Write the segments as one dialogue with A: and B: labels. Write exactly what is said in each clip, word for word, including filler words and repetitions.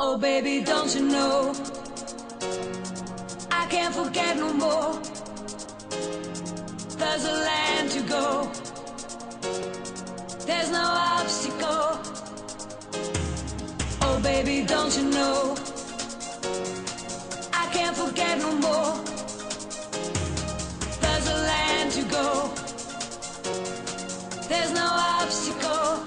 A: Oh baby, don't you know I can't forget no more. There's a land to go, there's no obstacle. Oh baby, don't you know I can't forget no more. There's a land to go, there's no obstacle.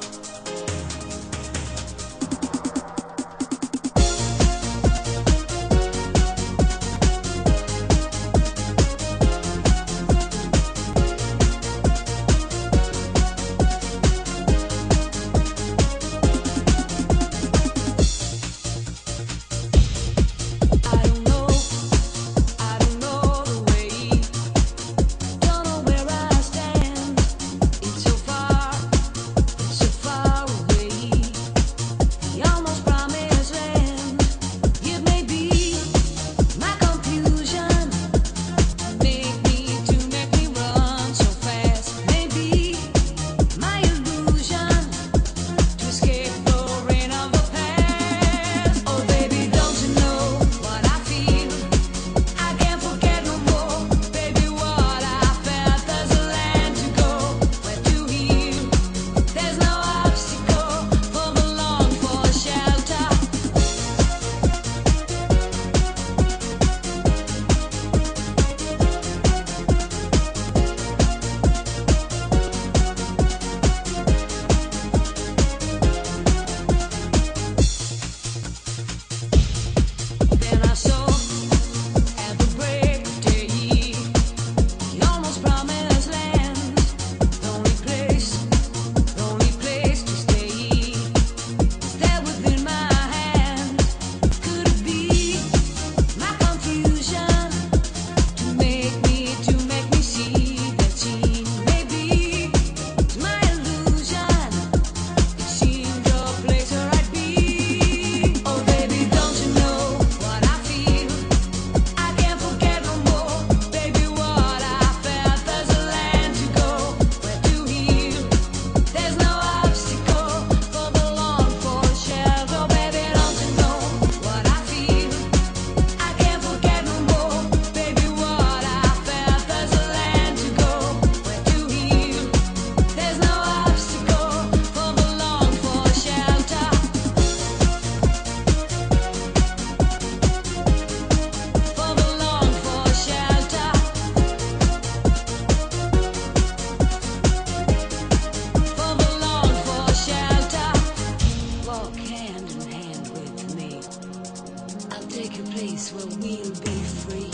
A: Where we'll be free.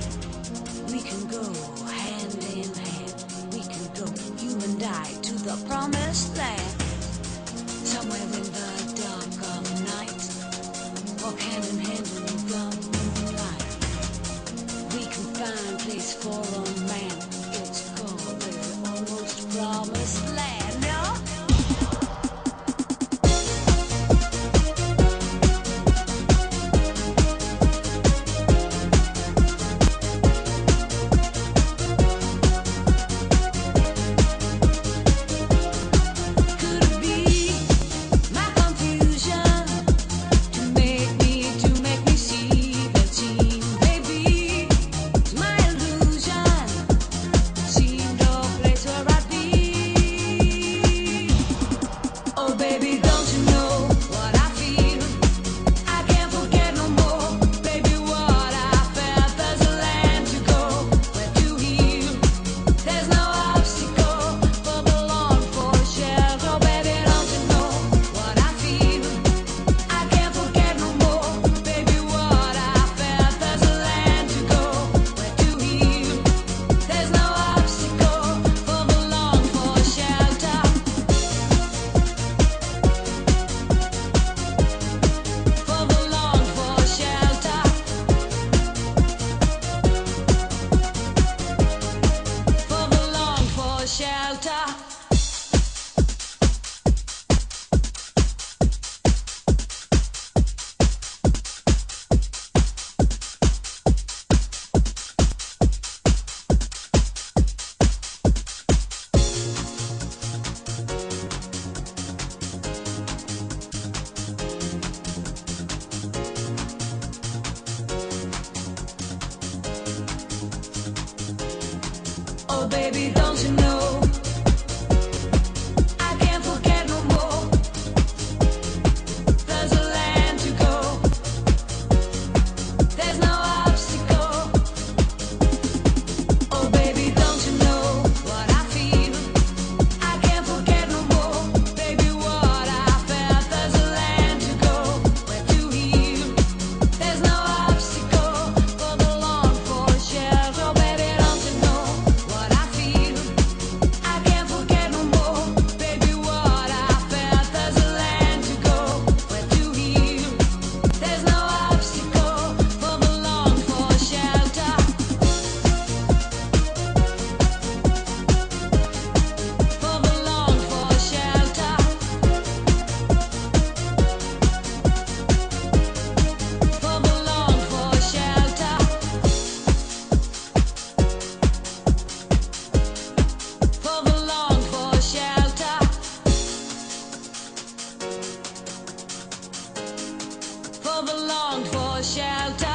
A: We can go hand in hand. We can go, you and I, to the promised land. Somewhere in the dark of night, walk hand in hand in the moonlight. We can find a place for a man. It's called the almost promised land. No? My baby, don't you know? I can't forget no more. There's a land to go. There's no obstacle. Oh baby, don't you know what I feel? I can't forget no more. Baby, what I felt. There's a land to go, where to heal. There's no obstacle for the long for shelter. Oh baby, don't you know what I feel? I can't forget no more. Baby, what I felt. There's a land to go, where to heal. There's no obstacle for the long for shelter. For the long for shelter. For the long for shelter. For the long for shelter. For the long for shelter.